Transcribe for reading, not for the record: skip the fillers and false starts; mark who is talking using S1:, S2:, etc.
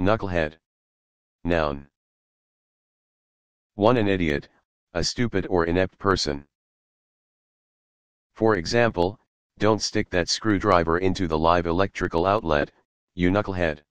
S1: Knucklehead. Noun. 1. An idiot, a stupid or inept person. For example, don't stick that screwdriver into the live electrical outlet, you knucklehead.